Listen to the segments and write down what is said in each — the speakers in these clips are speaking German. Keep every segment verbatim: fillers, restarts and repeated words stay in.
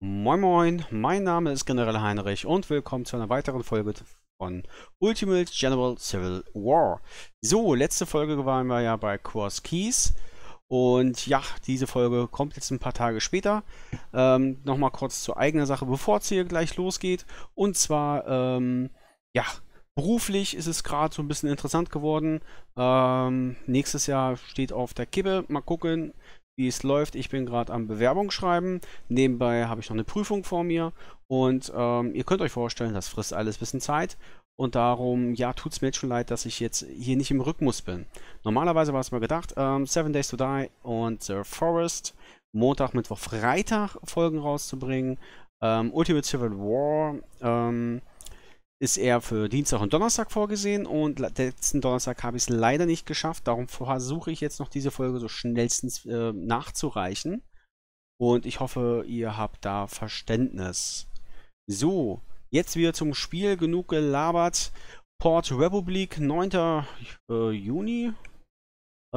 Moin Moin, mein Name ist General Heinrich und willkommen zu einer weiteren Folge von Ultimate General Civil War. So, letzte Folge waren wir ja bei Cross Keys und ja, diese Folge kommt jetzt ein paar Tage später. Ähm, Nochmal kurz zur eigenen Sache, bevor es hier gleich losgeht. Und zwar, ähm, ja, beruflich ist es gerade so ein bisschen interessant geworden. Ähm, nächstes Jahr steht auf der Kippe. Mal gucken, wie es läuft. Ich bin gerade am Bewerbung schreiben. Nebenbei habe ich noch eine Prüfung vor mir. Und ähm, ihr könnt euch vorstellen, das frisst alles ein bisschen Zeit. Und darum, ja, tut es mir jetzt schon leid, dass ich jetzt hier nicht im Rhythmus bin. Normalerweise war es mal gedacht, ähm, Seven Days to Die und The Forest, Montag, Mittwoch, Freitag Folgen rauszubringen. Ähm, Ultimate Civil War ähm, ist eher für Dienstag und Donnerstag vorgesehen und letzten Donnerstag habe ich es leider nicht geschafft. Darum versuche ich jetzt noch diese Folge so schnellstens äh, nachzureichen. Und ich hoffe, ihr habt da Verständnis. So, jetzt wieder zum Spiel. Genug gelabert. Port Republic, neunter Äh, Juni äh,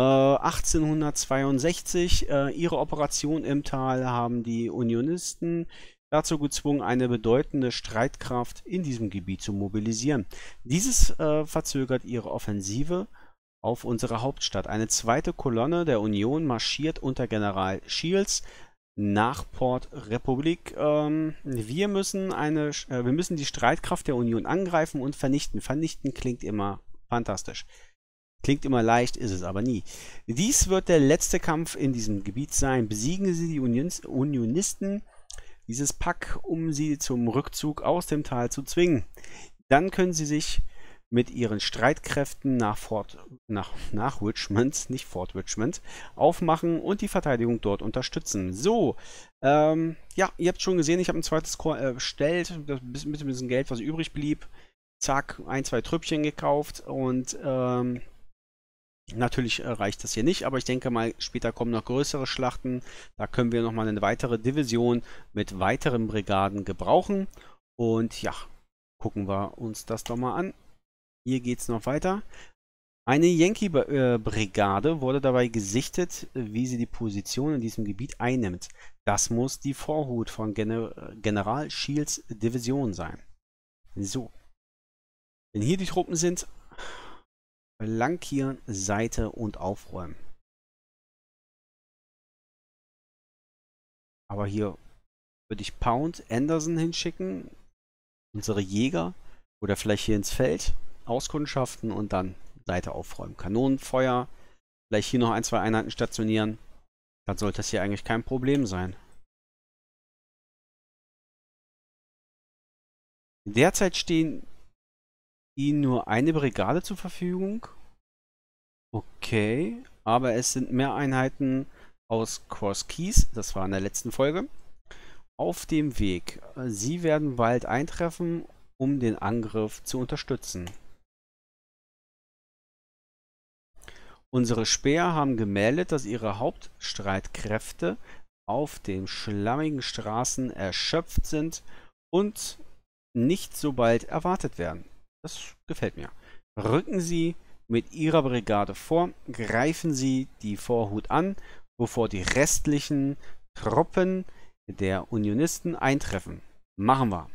achtzehnhundertzweiundsechzig. Äh, ihre Operation im Tal haben die Unionisten dazu gezwungen, eine bedeutende Streitkraft in diesem Gebiet zu mobilisieren. Dieses äh, verzögert ihre Offensive auf unsere Hauptstadt. Eine zweite Kolonne der Union marschiert unter General Shields nach Port Republic. Ähm, wir müssen eine, äh, wir müssen die Streitkraft der Union angreifen und vernichten. Vernichten klingt immer fantastisch. Klingt immer leicht, ist es aber nie. Dies wird der letzte Kampf in diesem Gebiet sein. Besiegen Sie die Unions Unionisten, dieses Pack, um sie zum Rückzug aus dem Tal zu zwingen. Dann können sie sich mit ihren Streitkräften nach, Fort, nach, nach Richmond, nicht Fort Richmond, aufmachen und die Verteidigung dort unterstützen. So, ähm, ja, ihr habt schon gesehen, ich habe ein zweites Korps erstellt, das mit ein bisschen Geld, was übrig blieb. Zack, ein, zwei Trüppchen gekauft und ähm, natürlich reicht das hier nicht, aber ich denke mal, später kommen noch größere Schlachten. Da können wir nochmal eine weitere Division mit weiteren Brigaden gebrauchen. Und ja, gucken wir uns das doch mal an. Hier geht es noch weiter. Eine Yankee-Brigade wurde dabei gesichtet, wie sie die Position in diesem Gebiet einnimmt. Das muss die Vorhut von Gener General Shields Division sein. So. Wenn hier die Truppen sind, flankieren, Seite und aufräumen. Aber hier würde ich Pound, Anderson hinschicken, unsere Jäger, oder vielleicht hier ins Feld auskundschaften und dann Seite aufräumen. Kanonenfeuer, vielleicht hier noch ein, zwei Einheiten stationieren. Dann sollte das hier eigentlich kein Problem sein. Derzeit stehen Ihnen nur eine Brigade zur Verfügung. Okay, aber es sind mehr Einheiten aus Cross Keys, das war in der letzten Folge, auf dem Weg. Sie werden bald eintreffen, um den Angriff zu unterstützen. Unsere Späher haben gemeldet, dass ihre Hauptstreitkräfte auf den schlammigen Straßen erschöpft sind und nicht so bald erwartet werden. Das gefällt mir. Rücken Sie mit Ihrer Brigade vor, greifen Sie die Vorhut an, bevor die restlichen Truppen der Unionisten eintreffen. Machen wir.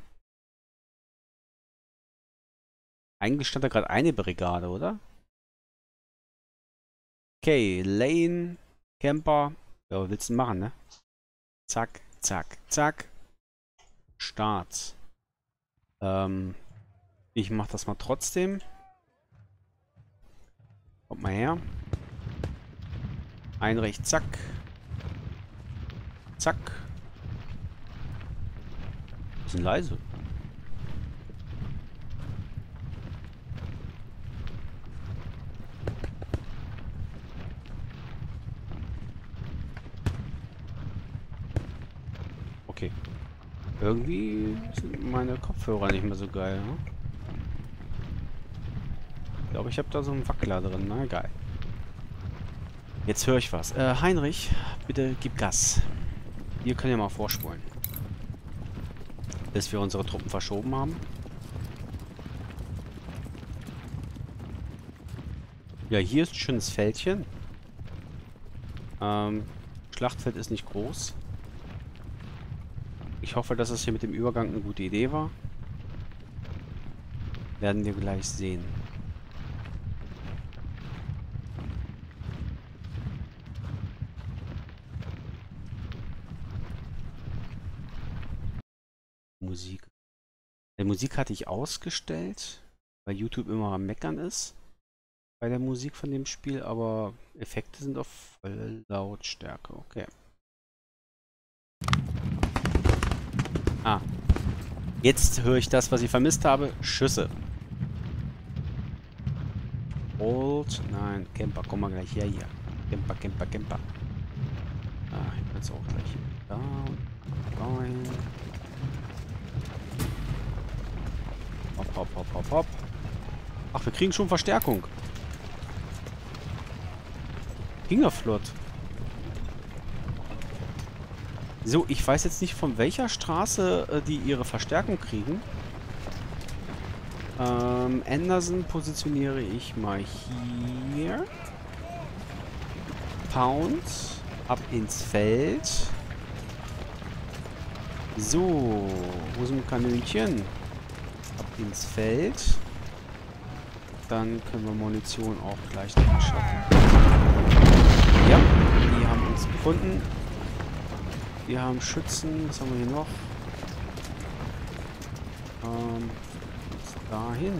Eigentlich stand da gerade eine Brigade, oder? Okay, Lane, Camper. Ja, was willst du machen, ne? Zack, zack, zack. Start. Ähm, ich mach das mal trotzdem. Kommt mal her. Einrecht, zack. Zack. Bisschen leise. Okay. Irgendwie sind meine Kopfhörer nicht mehr so geil, ne? Ich glaube, ich habe da so einen Wackler drin. Na, egal. Jetzt höre ich was. Äh, Heinrich, bitte gib Gas. Wir können ja mal vorspulen. Bis wir unsere Truppen verschoben haben. Ja, hier ist ein schönes Feldchen. Ähm, Schlachtfeld ist nicht groß. Ich hoffe, dass es hier mit dem Übergang eine gute Idee war. Werden wir gleich sehen. Musik. Die Musik hatte ich ausgestellt, weil YouTube immer am Meckern ist bei der Musik von dem Spiel, aber Effekte sind auf volle Lautstärke. Okay. Ah. Jetzt höre ich das, was ich vermisst habe. Schüsse. Old. Nein, Camper, komm mal gleich her hier. Camper, Camper, Camper. Ah, ich kann es auch gleich da und dahin. Hopp, hopp, hopp, hopp, hopp. Ach, wir kriegen schon Verstärkung. Ging ja flott. So, ich weiß jetzt nicht, von welcher Straße äh, die ihre Verstärkung kriegen. Ähm, Anderson positioniere ich mal hier. Pound. Ab ins Feld. So, wo sind Kanönchen? Ab ins Feld. Dann können wir Munition auch gleich noch beschaffen. Ja, die haben uns gefunden. Wir haben Schützen. Was haben wir hier noch? Ähm, dahin.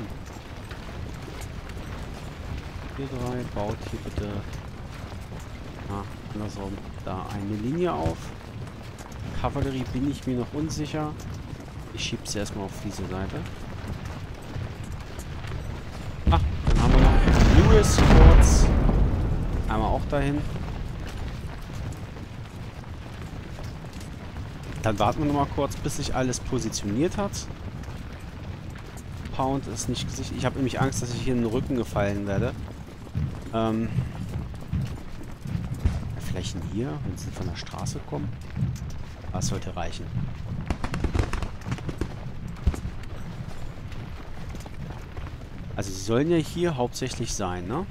Hier drei. Baut hier bitte. Ah, andersrum. Da eine Linie auf. Kavallerie bin ich mir noch unsicher. Ich schiebe sie erstmal auf diese Seite. Ah, dann haben wir noch Lewis kurz. Einmal auch dahin. Dann warten wir noch mal kurz, bis sich alles positioniert hat. Pound ist nicht gesichert. Ich habe nämlich Angst, dass ich hier in den Rücken gefallen werde. Ähm, vielleicht hier, wenn sie von der Straße kommen. Das sollte reichen. Also sie sollen ja hier hauptsächlich sein, ne?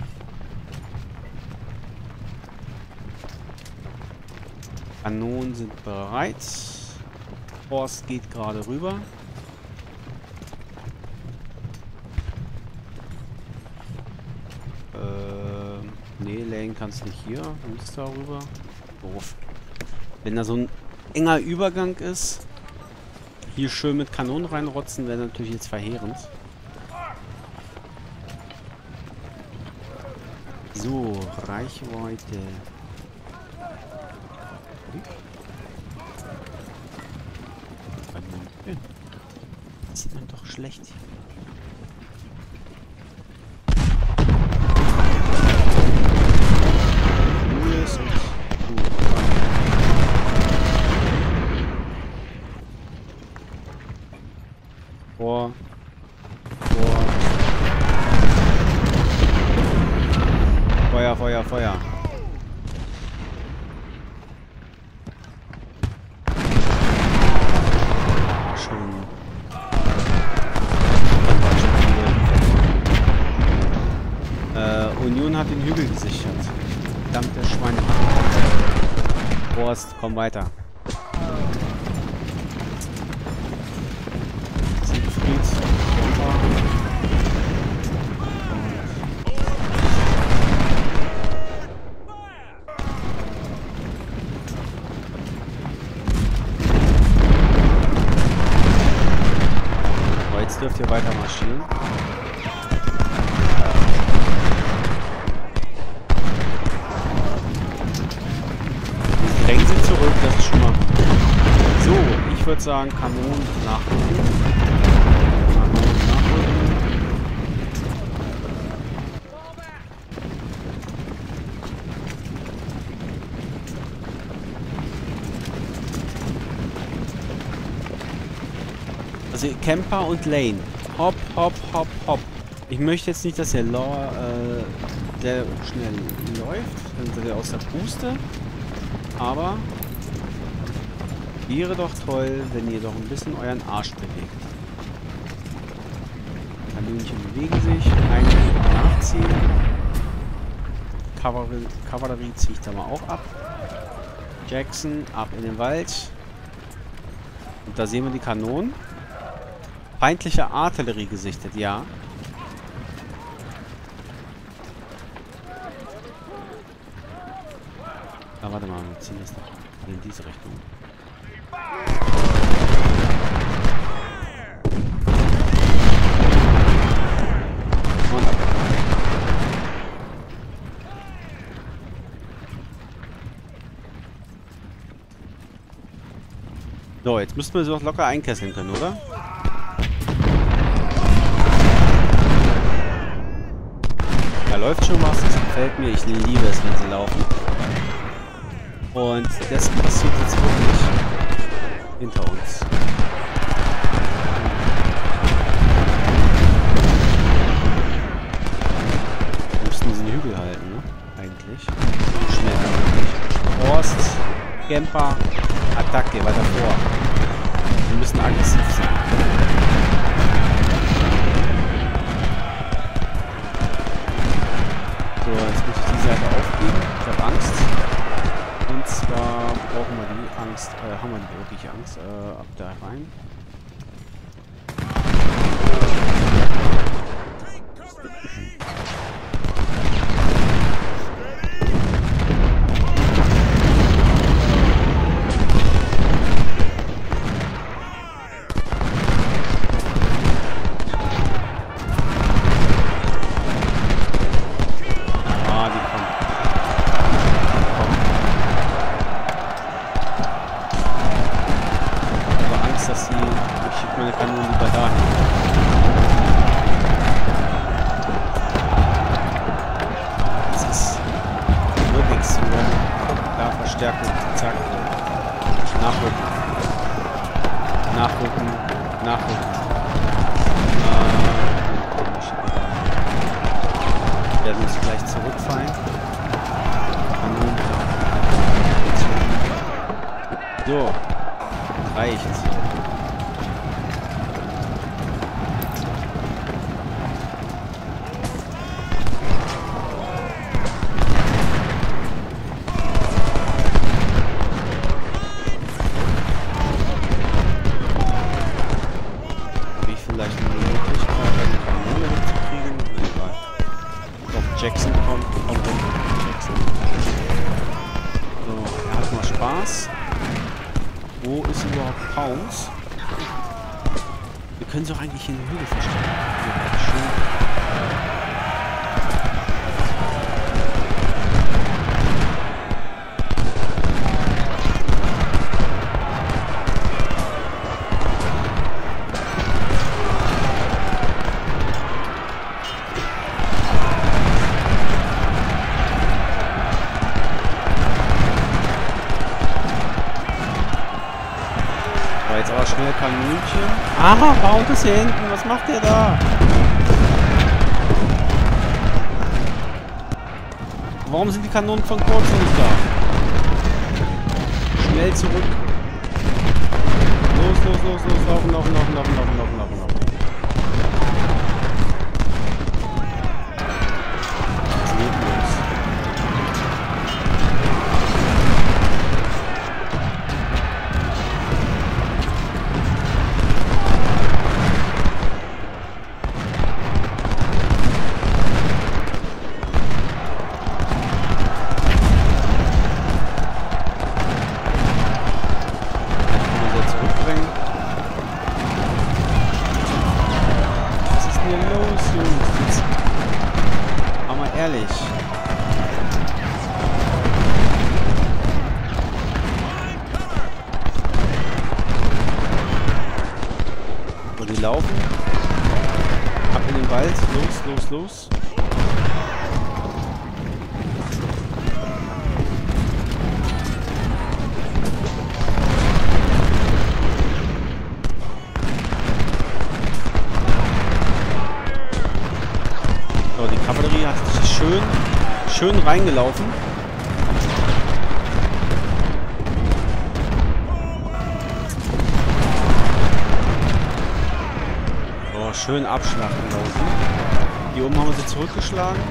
Kanonen sind bereit. Horst geht gerade rüber. Ähm, nee, Lane kannst nicht hier. Du musst da rüber. Doof. Wenn da so ein enger Übergang ist, hier schön mit Kanonen reinrotzen, wäre natürlich jetzt verheerend. So, Reichweite. Das sieht man doch schlecht. Vor. Vor. Feuer, Feuer, Feuer. Union hat den Hügel gesichert. Verdammte Schweine. Horst, komm weiter. Siegfried. So, jetzt dürft ihr weiter marschieren. Drängen Sie zurück, das ist schon mal gut. So, ich würde sagen, Kanonen nachrücken. Kanonen nachrücken. Also Camper und Lane. Hopp, hopp, hopp, hopp. Ich möchte jetzt nicht, dass der Law äh, sehr schnell läuft. Dann sind wir aus der Puste. Aber wäre doch toll, wenn ihr doch ein bisschen euren Arsch bewegt. Kanönchen bewegen sich, eigentlich nachziehen. Kavallerie, Kavallerie ziehe ich da mal auch ab. Jackson, ab in den Wald. Und da sehen wir die Kanonen. Feindliche Artillerie gesichtet, ja. Ah, warte mal, wir ziehen das noch in diese Richtung. Und ab. So, jetzt müssten wir sie auch locker einkesseln können, oder? Da läuft schon was, das gefällt mir. Ich liebe es, wenn sie laufen. Und das passiert jetzt wirklich hinter uns. Wir müssten diesen Hügel halten, ne? Eigentlich. Schneller möglich. Horst, Camper, Attacke, weiter vor. Wir müssen aggressiv sein. So, jetzt muss ich die Seite aufgeben. Ich habe Angst. Und zwar brauchen wir die Angst, äh, haben wir die wirklich Angst, äh, ab da rein. Verstärkung, zack. Nachrücken. Nachrücken. Nachrücken. Äh, werden uns gleich zurückfallen. So. Reicht. Jackson kommt, kommt runter. Jackson. So, er hat mal Spaß. Wo ist überhaupt Pounds? Wir können sie auch eigentlich in den Hügel verstecken. Ja, schön. Jetzt aber schnell Kanönchen. Aha, Pound ist hier hinten. Was macht der da? Warum sind die Kanonen von kurz nicht da? Schnell zurück. Los, los, los, los. Laufen, laufen, laufen, laufen, laufen, laufen, laufen, laufen. Was geht los? Ehrlich. Wo die laufen. Ab in den Wald. Los, los, los. So, die Kavallerie hat sich schön, schön reingelaufen. Oh, schön abschlachten laufen. Hier oben haben wir sie zurückgeschlagen.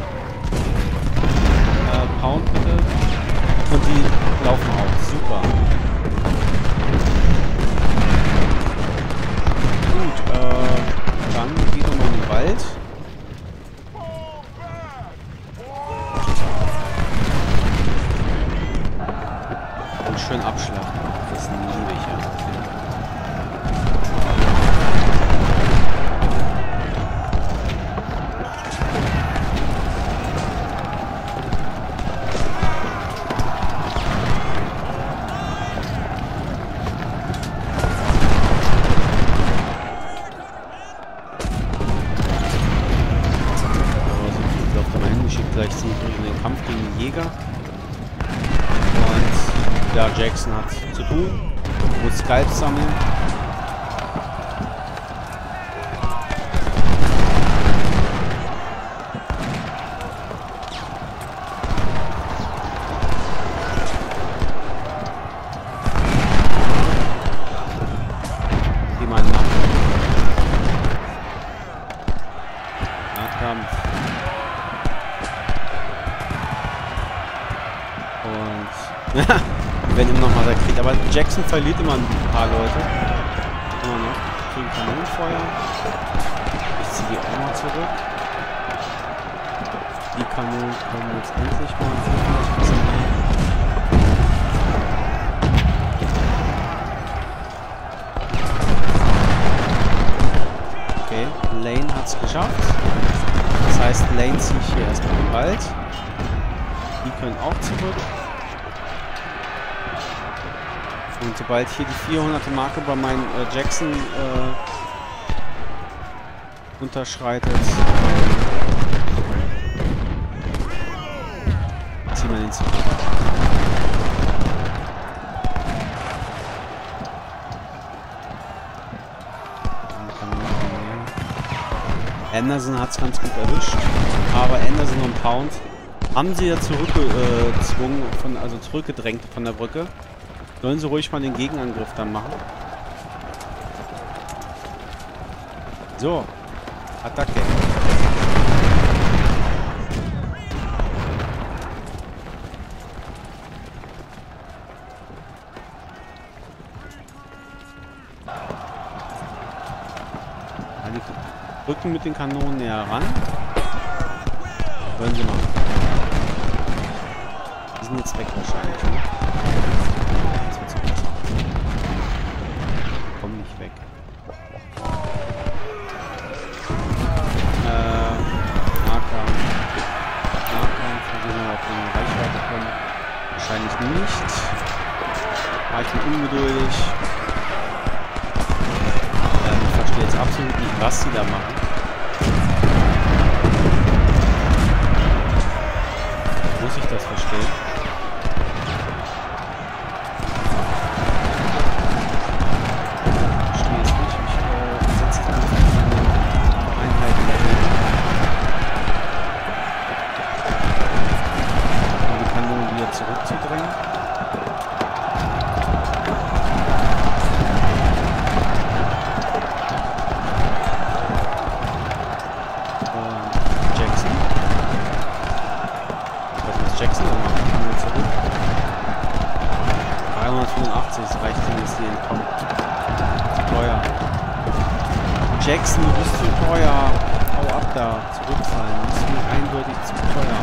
Äh, Pound bitte. Und die laufen auch. Super. Jackson hat zu tun. Muss Skypes sammeln. Wenn immer noch mal der Krieg. Aber Jackson verliert immer ein paar Leute. Immer noch. Kriegen Kanonenfeuer. Ich ziehe die auch mal zurück. Die Kanonen kommen jetzt endlich mal. Okay, Lane hat es geschafft. Das heißt, Lane ziehe ich hier erstmal im Wald. Die können auch zurück. Und sobald hier die vierhunderter Marke bei meinem äh, Jackson äh, unterschreitet, äh, ziehen wir den zurück. Anderson hat es ganz gut erwischt, aber Anderson und Pound haben sie ja zurückgezwungen, äh, von, also zurückgedrängt von der Brücke. Sollen sie ruhig mal den Gegenangriff dann machen. So. Attacke. Ja, die rücken mit den Kanonen näher ran. Wollen sie mal. Die sind jetzt weg wahrscheinlich, ne? Weg. Äh, Nahkampf. Nahkampf, versuchen wir auf eine Reichweite kommen. Wahrscheinlich nicht. Aber ich bin ungeduldig. Ähm, ich verstehe jetzt absolut nicht, was sie da machen. Muss ich das verstehen? Zurückzudrängen. Und Jackson. Was ist Jackson? Dann machen wir zurück. dreihundertfünfundachtzig, das reicht nicht, dass die entkommen. Zu teuer. Jackson, du bist zu teuer. Hau ab da. Zurückfallen. Du bist mir eindeutig zu teuer.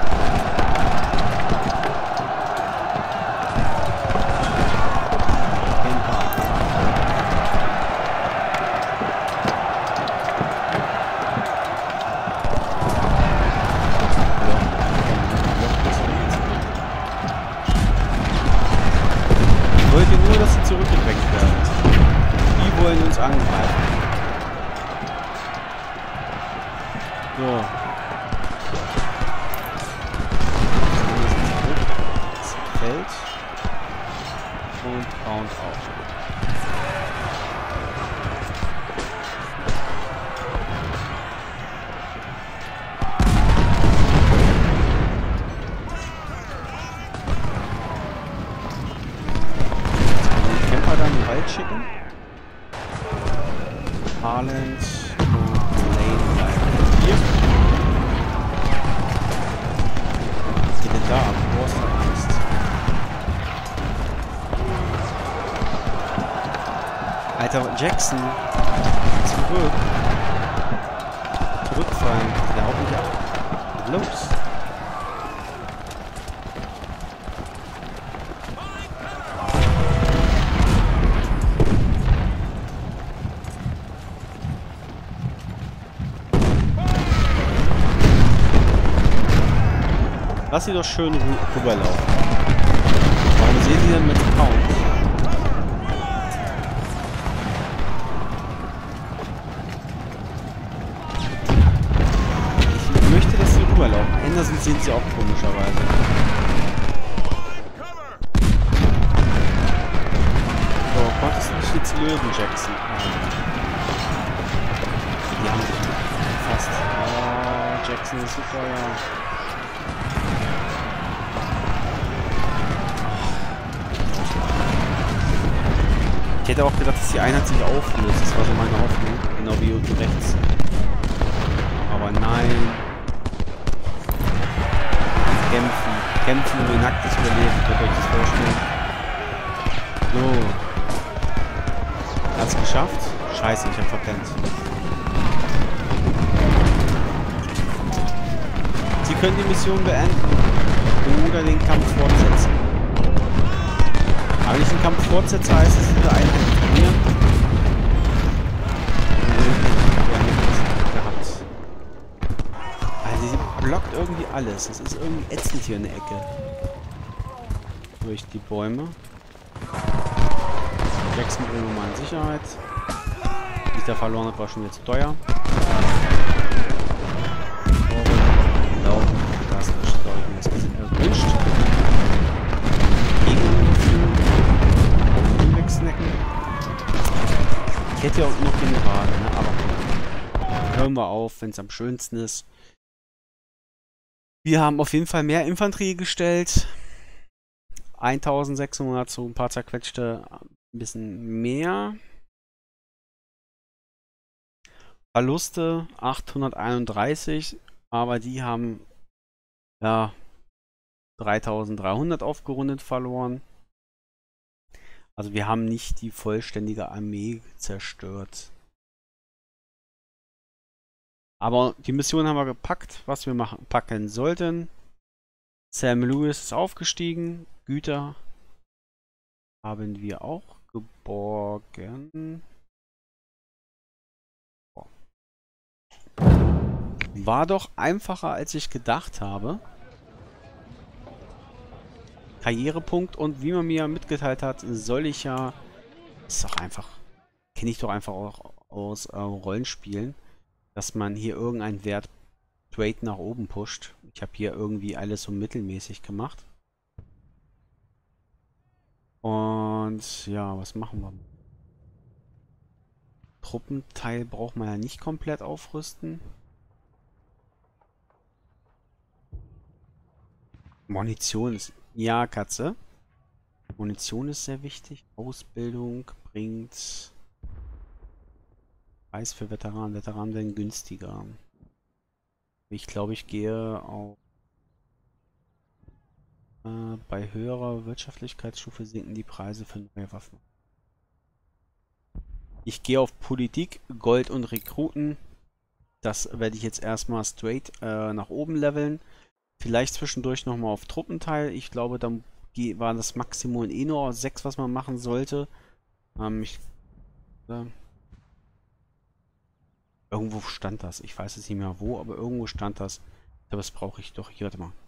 Dass sie zurückgedrängt werden. Die wollen uns angreifen. So. Das fällt. Und Pound auf. Schicken. Harland und Lane bleiben hier. Was geht denn da ab? Wo ist der Angst? Alter, Jackson! Zurück! Zurückfallen! Der haut mich ab! Los! Lass sie doch schön rüberlaufen. Warum sehen sie denn mit Pound? Ich möchte, dass sie rüberlaufen. Anderson sehen sie auch komischerweise. dich jetzt lösen, Jackson. Die haben sich fast. Oh, Jackson ist so teuer. Ich hätte auch gedacht, dass die Einheit sich auflöst. Das war so meine Hoffnung. Genau wie unten rechts. Aber nein. Kämpfen. Kämpfen um ihr nacktes Überleben. Könnt ihr euch das vorstellen? So. Hat's geschafft? Scheiße, ich hab verpennt. Sie können die Mission beenden. Oder den Kampf fortsetzen. Aber wenn ich den Kampf fortsetze, heißt es, diese Einheit trainieren. Gehabt. Also sie blockt irgendwie alles. Es ist irgendwie ätzend hier in der Ecke. Durch die Bäume. Jackson bringen wir mal in Sicherheit. Die ich da verloren habe, war schon jetzt teuer. Laufen. Das ist, glaube ich, mir das bisschen erwünscht. Ich hätte ja auch noch Generale, ne? Aber hören wir auf, wenn es am schönsten ist. Wir haben auf jeden Fall mehr Infanterie gestellt. eintausendsechshundert, so ein paar zerquetschte, ein bisschen mehr. Verluste achthunderteinunddreißig, aber die haben ja dreitausenddreihundert aufgerundet verloren. Also wir haben nicht die vollständige Armee zerstört. Aber die Mission haben wir gepackt, was wir machen, packen sollten. Sam Lewis ist aufgestiegen. Güter haben wir auch geborgen. War doch einfacher, als ich gedacht habe. Karrierepunkt, und wie man mir mitgeteilt hat, soll ich ja, ist doch einfach, kenne ich doch einfach auch aus äh, Rollenspielen, dass man hier irgendeinen Wert straight nach oben pusht. Ich habe hier irgendwie alles so mittelmäßig gemacht. Und ja, was machen wir? Truppenteil braucht man ja nicht komplett aufrüsten. Munition ist... Ja, Katze. Munition ist sehr wichtig. Ausbildung bringt... Preis für Veteranen. Veteranen werden günstiger. Ich glaube, ich gehe auf... Äh, bei höherer Wirtschaftlichkeitsstufe sinken die Preise für neue Waffen. Ich gehe auf Politik, Gold und Rekruten. Das werde ich jetzt erstmal straight äh, nach oben leveln. Vielleicht zwischendurch nochmal auf Truppenteil. Ich glaube, dann war das Maximum eh nur sechs, was man machen sollte. Ähm, ich, äh, irgendwo stand das. Ich weiß jetzt nicht mehr wo, aber irgendwo stand das. Aber das brauche ich doch. Hier, warte mal.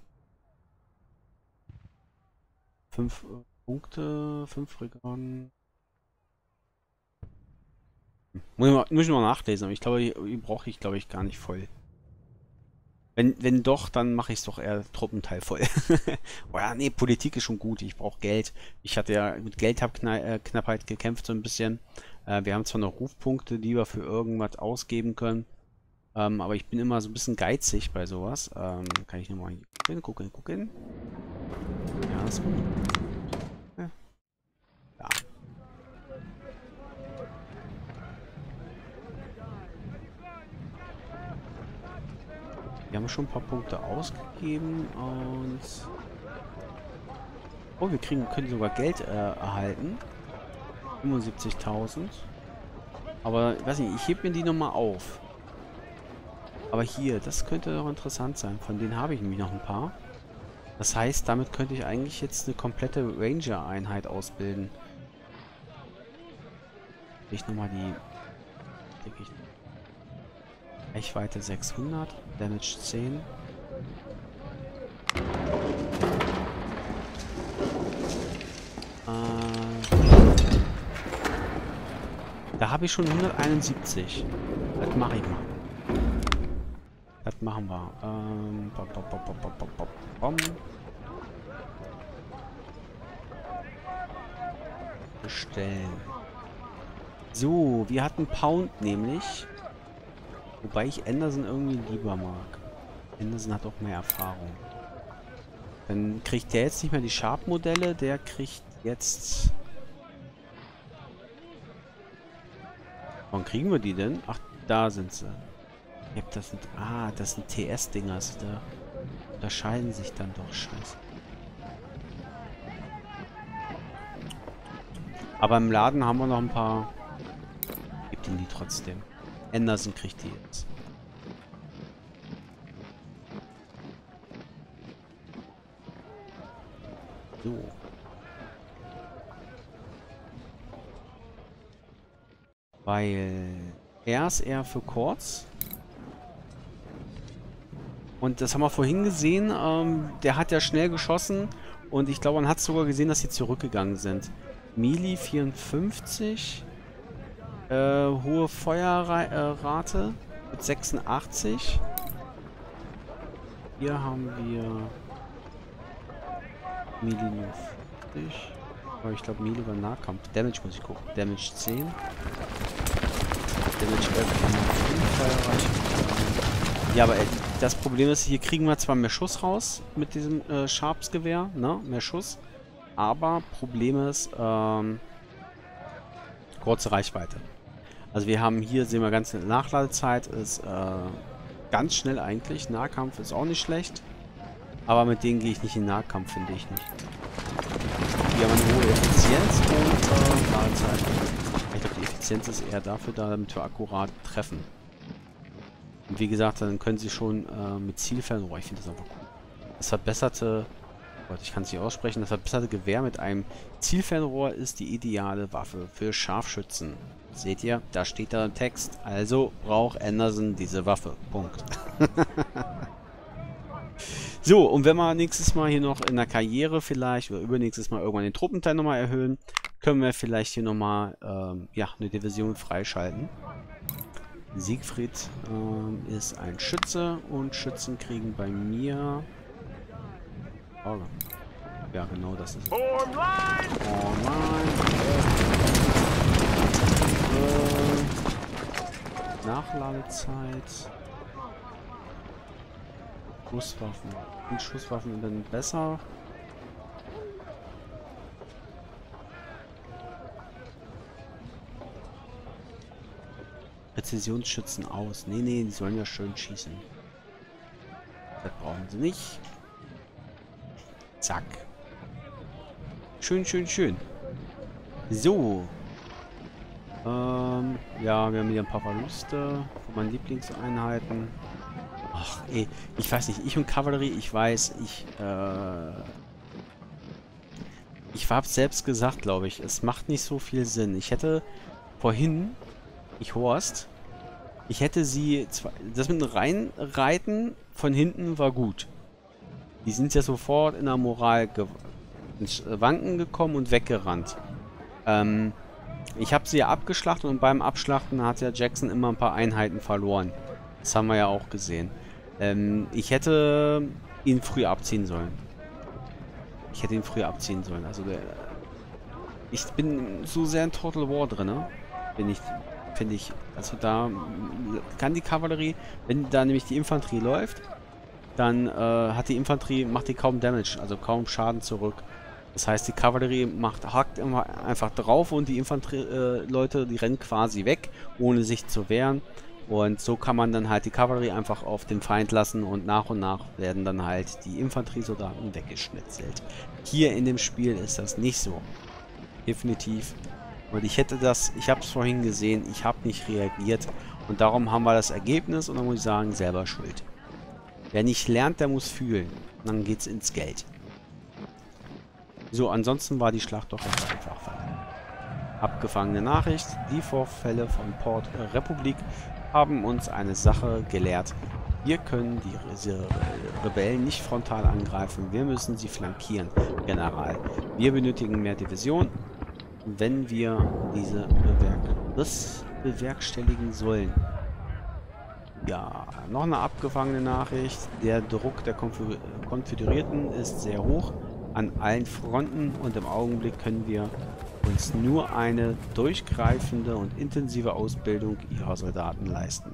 Fünf äh, Punkte, fünf Brigaden. Muss ich, mal, muss ich mal nachlesen, aber ich glaube, die, die brauche ich, glaube ich, gar nicht voll. Wenn, wenn doch, dann mache ich es doch eher Truppenteil voll. Oh ja, nee, Politik ist schon gut. Ich brauche Geld. Ich hatte ja mit Geldknappheit gekämpft so ein bisschen. Äh, wir haben zwar noch Rufpunkte, die wir für irgendwas ausgeben können. Ähm, aber ich bin immer so ein bisschen geizig bei sowas. Ähm, kann ich nochmal gucken, gucken, gucken. Ja, ist gut. Ja. Ja. Wir haben schon ein paar Punkte ausgegeben und... Oh, wir kriegen, können sogar Geld äh, erhalten. fünfundsiebzigtausend. Aber, ich weiß nicht, ich hebe mir die nochmal auf. Aber hier, das könnte doch interessant sein. Von denen habe ich nämlich noch ein paar. Das heißt, damit könnte ich eigentlich jetzt eine komplette Ranger-Einheit ausbilden. Ich nochmal die... Denke ich... Reichweite sechshundert, Damage zehn. Äh, da habe ich schon hunderteinundsiebzig. Das mache ich mal. Das machen wir. Ähm, bom, bom, bom, bom, bom, bom, bom. Bestellen. So, wir hatten Pound nämlich. Wobei ich Anderson irgendwie lieber mag. Anderson hat auch mehr Erfahrung. Dann kriegt der jetzt nicht mehr die Sharp-Modelle. Der kriegt jetzt... Wann kriegen wir die denn? Ach, da sind sie. Ja, das sind... Ah, das sind T S-Dinger. Da unterscheiden sich dann doch. Scheiße. Aber im Laden haben wir noch ein paar... Gibt ihn die trotzdem. Anderson kriegt die jetzt. So. Weil er ist eher für kurz. Und das haben wir vorhin gesehen. Ähm, der hat ja schnell geschossen. Und ich glaube, man hat sogar gesehen, dass sie zurückgegangen sind. Melee vierundfünfzig. Äh, hohe Feuerrate mit sechsundachtzig. Hier haben wir Melee nur vierzig. Aber ich glaube, Melee war Nahkampf. Damage muss ich gucken. Damage zehn. Damage elf. Feuerreiche. Ja, aber äh, das Problem ist, hier kriegen wir zwar mehr Schuss raus mit diesem äh, Sharps-Gewehr, ne? Mehr Schuss. Aber Problem ist, ähm, kurze Reichweite. Also wir haben hier, sehen wir, ganz Nachladezeit ist äh, ganz schnell eigentlich. Nahkampf ist auch nicht schlecht. Aber mit denen gehe ich nicht in Nahkampf, finde ich nicht. Die haben eine hohe Effizienz und äh, Ladezeit. Ich glaube, die Effizienz ist eher dafür da, damit wir akkurat treffen. Und wie gesagt, dann können sie schon äh, mit Zielfernrohr, ich finde das einfach cool. Das verbesserte, Gott, ich kann es nicht aussprechen, das verbesserte Gewehr mit einem Zielfernrohr ist die ideale Waffe für Scharfschützen. Seht ihr, da steht da im Text, also braucht Anderson diese Waffe. Punkt. So, und wenn wir nächstes Mal hier noch in der Karriere vielleicht oder übernächstes Mal irgendwann den Truppenteil nochmal erhöhen, können wir vielleicht hier nochmal ähm, ja, eine Division freischalten. Siegfried ähm, ist ein Schütze und Schützen kriegen bei mir... Oh, ja, genau, das ist es. Online! Äh, Nachladezeit. Schusswaffen. Und Schusswaffen dann besser. Präzisionsschützen aus. Nee, nee, die sollen ja schön schießen. Das brauchen sie nicht. Zack. Schön, schön, schön. So. Ähm, ja, wir haben hier ein paar Verluste von meinen Lieblingseinheiten. Ach, ey, ich weiß nicht, ich und Kavallerie, ich weiß, ich, äh... Ich hab's selbst gesagt, glaube ich, es macht nicht so viel Sinn. Ich hätte vorhin, ich Horst, ich hätte sie, zwar, das mit dem Reinreiten von hinten war gut. Die sind ja sofort in der Moral ins Wanken gekommen und weggerannt. Ähm, ich habe sie ja abgeschlachtet und beim Abschlachten hat ja Jackson immer ein paar Einheiten verloren. Das haben wir ja auch gesehen. Ähm, ich hätte ihn früh abziehen sollen. Ich hätte ihn früh abziehen sollen. Also der, ich bin so sehr in Total War drin, ne? Bin ich, finde ich. Also da kann die Kavallerie, wenn da nämlich die Infanterie läuft, dann äh, hat die Infanterie, macht die kaum Damage, also kaum Schaden zurück. Das heißt, die Kavallerie macht, hackt immer einfach drauf und die Infanterie-Leute, äh, die rennen quasi weg, ohne sich zu wehren. Und so kann man dann halt die Kavallerie einfach auf den Feind lassen und nach und nach werden dann halt die Infanteriesoldaten weggeschnitzelt. Hier in dem Spiel ist das nicht so. Definitiv. Und ich hätte das, ich habe es vorhin gesehen, ich habe nicht reagiert und darum haben wir das Ergebnis und dann muss ich sagen, selber schuld. Wer nicht lernt, der muss fühlen. Und dann geht's ins Geld. So, ansonsten war die Schlacht doch recht einfach. Abgefangene Nachricht. Die Vorfälle von Port Republik haben uns eine Sache gelehrt. Wir können die Re Rebellen nicht frontal angreifen. Wir müssen sie flankieren, General. Wir benötigen mehr Division, wenn wir diese Bewerk das bewerkstelligen sollen. Ja, noch eine abgefangene Nachricht. Der Druck der Konföderierten ist sehr hoch an allen Fronten und im Augenblick können wir uns nur eine durchgreifende und intensive Ausbildung ihrer Soldaten leisten.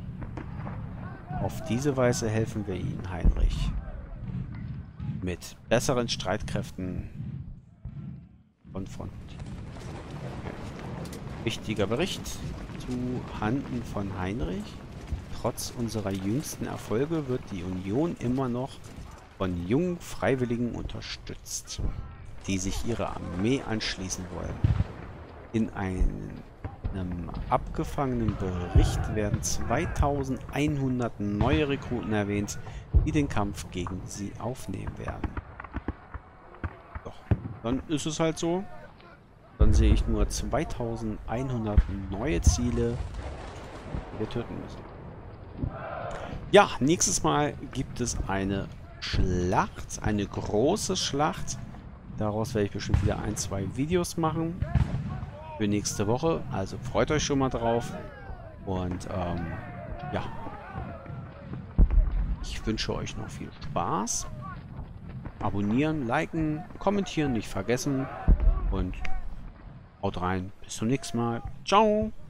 Auf diese Weise helfen wir ihnen, Heinrich, mit besseren Streitkräften konfrontieren. Wichtiger Bericht zu Handen von Heinrich. Trotz unserer jüngsten Erfolge wird die Union immer noch von jungen Freiwilligen unterstützt, die sich ihrer Armee anschließen wollen. In einem abgefangenen Bericht werden zweitausendeinhundert neue Rekruten erwähnt, die den Kampf gegen sie aufnehmen werden. Doch, dann ist es halt so. Dann sehe ich nur zweitausendeinhundert neue Ziele, die wir töten müssen. Ja, nächstes Mal gibt es eine Schlacht, eine große Schlacht. Daraus werde ich bestimmt wieder ein, zwei Videos machen für nächste Woche. Also freut euch schon mal drauf. Und ähm, ja, ich wünsche euch noch viel Spaß. Abonnieren, liken, kommentieren nicht vergessen. Und haut rein. Bis zum nächsten Mal. Ciao.